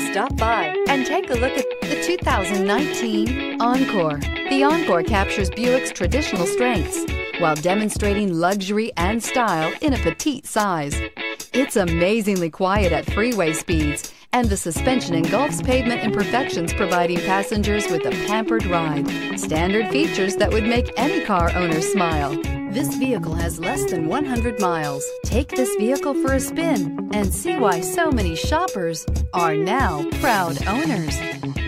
Stop by and take a look at the 2019 Encore. The Encore captures Buick's traditional strengths while demonstrating luxury and style in a petite size. It's amazingly quiet at freeway speeds, and the suspension engulfs pavement imperfections, providing passengers with a pampered ride. Standard features that would make any car owner smile. This vehicle has less than 100 miles. Take this vehicle for a spin and see why so many shoppers are now proud owners.